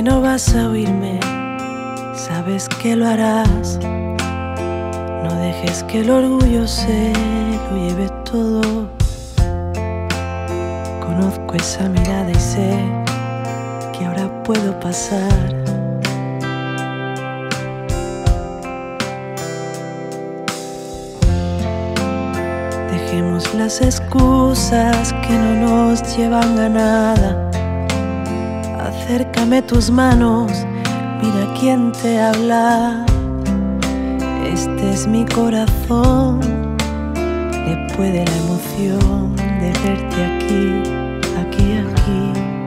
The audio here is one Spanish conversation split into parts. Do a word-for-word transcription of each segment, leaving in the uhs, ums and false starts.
que no vas a oírme, sabes que lo harás. No dejes que el orgullo se lo lleve todo. Conozco esa mirada y sé que ahora puedo pasar. Dejemos las excusas que no nos llevan a nada. Acércame tus manos, mira quién te habla. Este es mi corazón, le puede la emoción de verte aquí, aquí, aquí.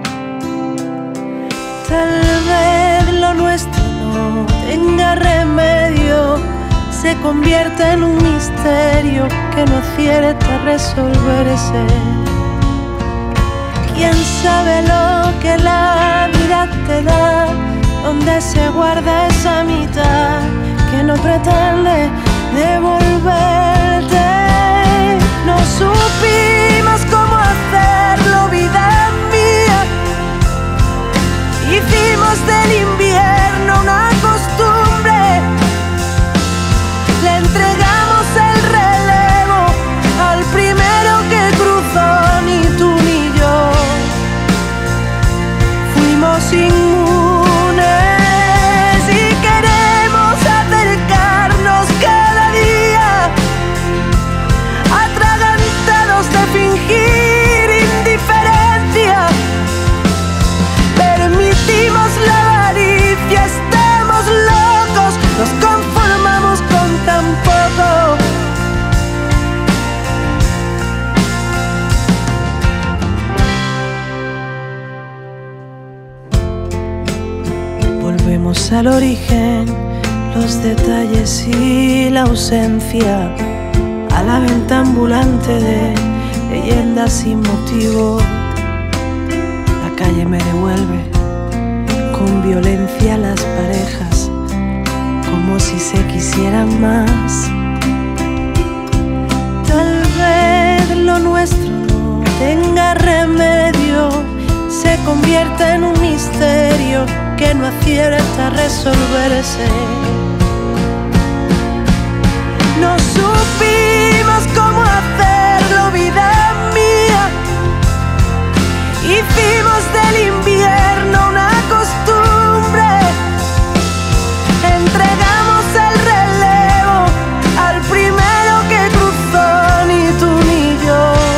Tal vez lo nuestro no tenga remedio, se convierte en un misterio que no acierta a resolverse. ¿Quién sabe lo que la vida te da? ¿Dónde se guarda esa mitad que no pretende devolverte? No supimos cómo hacerlo, vida mía. Hicimos del invierno una costumbre. Le entregamos el relevo al primero que cruzó, ni tú ni yo. Fuimos inmunes y queremos acercarnos cada día, atragantados de fingir indiferencia. Permitimos la avaricia, estamos locos, nos conformamos con tan poco. Volvemos al origen, los detalles y la ausencia, a la venta ambulante de leyendas sin motivo. La calle me devuelve con violencia a las parejas, como si se quisieran más. Tal vez lo nuestro no tenga remedio, se convierte en un misterio que no acierta a resolverse. No supimos cómo hacerlo, vida mía. Hicimos del invierno una costumbre. Entregamos el relevo al primero que cruzó, ni tú ni yo.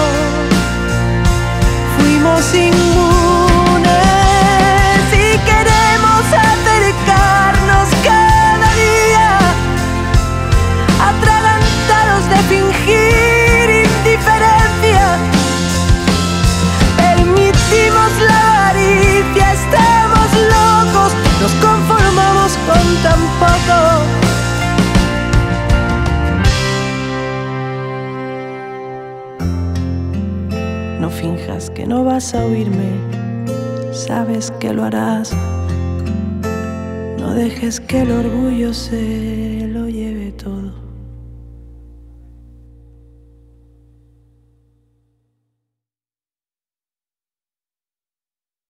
Fuimos inmunes y queremos acercarnos cada día, atragantados de fingir indiferencia. Permitimos la avaricia, estamos locos, nos conformamos con tan poco. No finjas que no vas a oírme, sabes que lo harás. No dejes que el orgullo se